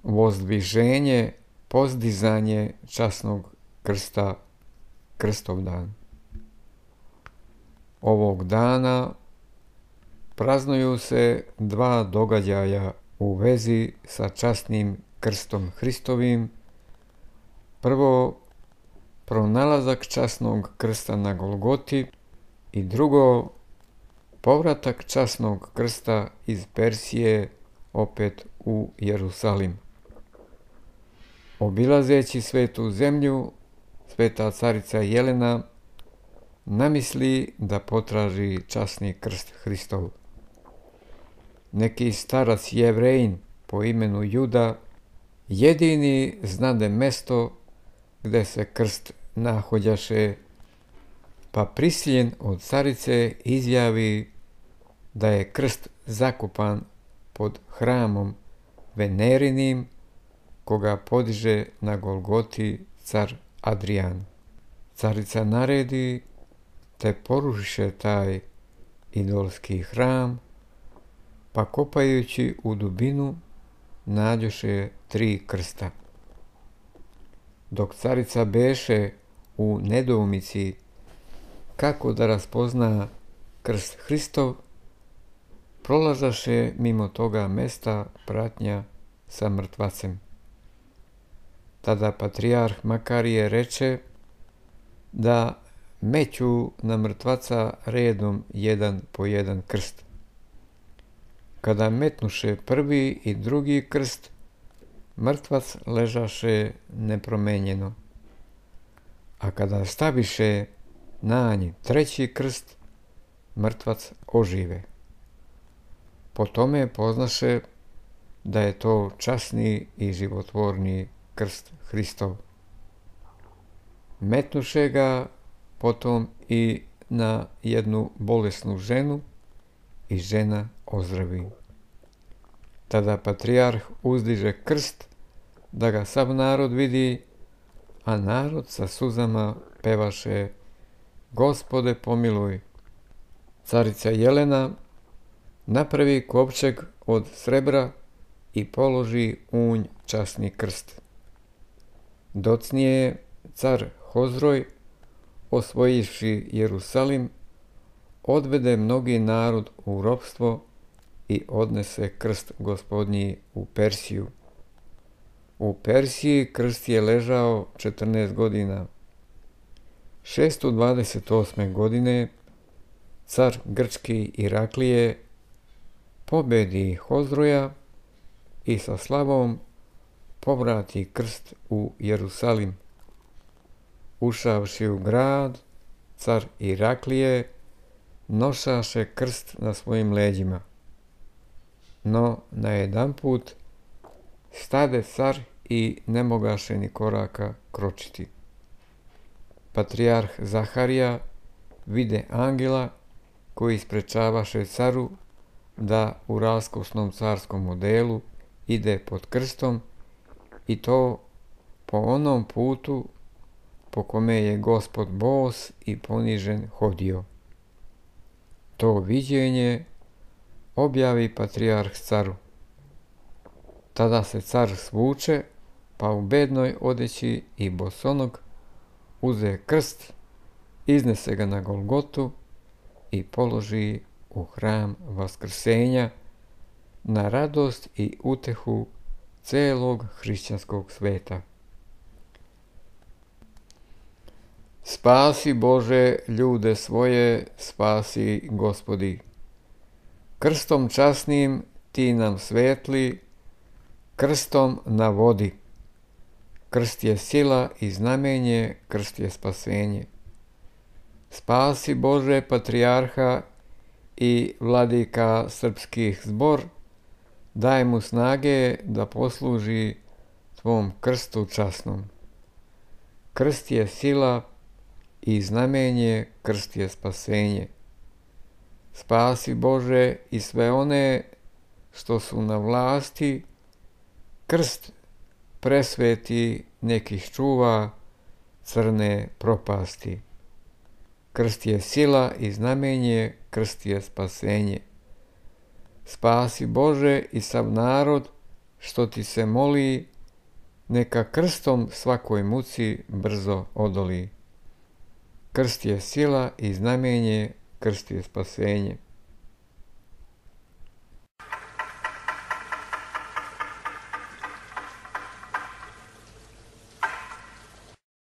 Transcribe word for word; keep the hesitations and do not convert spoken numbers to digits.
vozdviženje, pozdizanje časnog krsta, Krstovdan. Ovog dana praznuju se dva događaja u vezi sa časnim krstom Hristovim. Prvo, pronalazak časnog krsta na Golgoti i drugo, povratak časnog krsta iz Persije opet u Jerusalim. Obilazeći svetu zemlju, sveta carica Jelena namisli da potraži časni krst Hristov. Neki starac Jevrejin po imenu Juda jedini znade mesto gde se krst nahođaše, pa prisiljen od carice izjavi da je krst zakopan pod hramom Venerinim, koga podiže na Golgoti car Adrijan. Carica naredi te porušiše taj idolski hram, pa kopajući u dubinu nađoše tri krsta. Dok carica beše u nedoumici kako da raspozna krst Hristov, prolazaše mimo toga mesta pratnja sa mrtvacem. Tada patrijarh Makarije reče da meću na mrtvaca redom jedan po jedan krst. Kada metnuše prvi i drugi krst, mrtvac ležaše nepromenjeno, a kada staviše na nji treći krst, mrtvac ožive. Po tome poznaše da je to časni i životvorni krst Hristov. Metnuše ga potom i na jednu bolesnu ženu i žena ozdravi. Tada patrijarh uzdiže krst da ga sav narod vidi, a narod sa suzama pevaše: Gospode pomiluj. Carica Jelena napravi kovčeg od srebra i položi u nj časni krst. Docnije car Hozroj, osvojivši Jerusalim, odvede mnogi narod u ropstvo i odnese krst Gospodnji u Persiju. U Persiji krst je ležao četrnaest godina. šesto dvadeset osme. godine car grčki Iraklije pobedi Hozroja i sa slavom povrati krst u Jerusalim. Ušavši u grad, car Iraklije nošaše krst na svojim leđima. No najedanput stade car i ne mogaše ni koraka kročiti. Patrijarh Zaharija vide angela koji sprečavaše caru da u raskosnom carskom modelu ide pod krstom, i to po onom putu po kome je Gospod bos i ponižen hodio. To viđenje objavi patrijarh caru. Tada se car svuče, pa u bednoj odeći i bosonog uze krst, iznese ga na Golgotu i položi u hram Vaskrsenja na radost i utehu celog hrišćanskog sveta. Spasi Bože ljude svoje, spasi Gospodi. Krstom časnim ti nam svetli, krstom na vodi. Krst je sila i znamenje, krst je spasenje. Spasi Bože patrijarha i vladika srpskih zbor, daj mu snage da posluži tvom krstu časnom. Krst je sila i znamenje, krst je spasenje. Spasi Bože i sve one što su na vlasti, krst presveti nekih čuva crne propasti. Krst je sila i znamenje, krst je spasenje. Spasi Bože i sav narod što ti se moli, neka krstom svakoj muci brzo odoli. Krst je sila i znamenje, krst je spasenje.